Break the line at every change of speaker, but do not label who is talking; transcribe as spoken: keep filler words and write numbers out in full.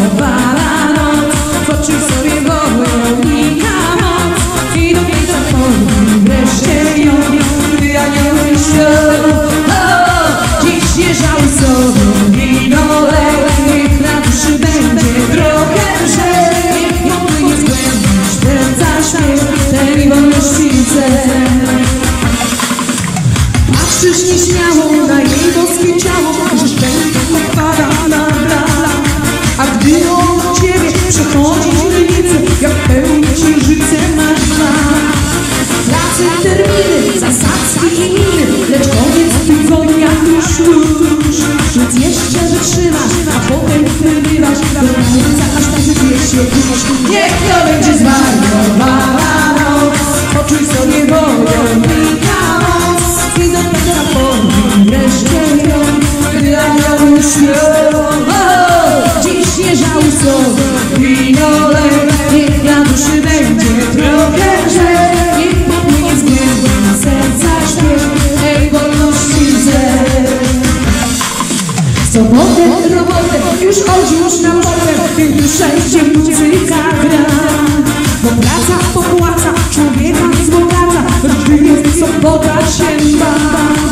nowa noc. Poczuj sobie wojownika moc i do końca twoi wreszcie ją, gdy anioły śpią. Dziś nie żałuj sobie wino lej, niech na duszy będzie trochę lżej. Niech popłynie z głębi serca śmiech, tej wolności cel. Patrzysz nieśmiało na jej boskie ciało, że szczęście popada na blat. A gdy on do ciebie przechodzi źrenicę, jak pełni księżyce masz lat. Pracy, terminy, zasadzki i miny, lecz koniec tygodnia już tuż. Więc jeszcze wytrzymasz, a potem wyrywasz do końca, aż tak wypije się już. Niech to będzie zmarnowana noc, poczuj sobie wojownika moc i do końca powiem wreszcie ją, gdy anioły śpią. Dziś nie żałuj sobie wino lej, niech na duszy będzie trochę lżej. Niech popłynie z głębi serca śpiew, tej wolności zel. W sobotę, robotę, już odłóż na potem, gdy szczęście muzyka gra. Bo praca popłaca, człowieka wzbogaca, gdy jest sobota święta.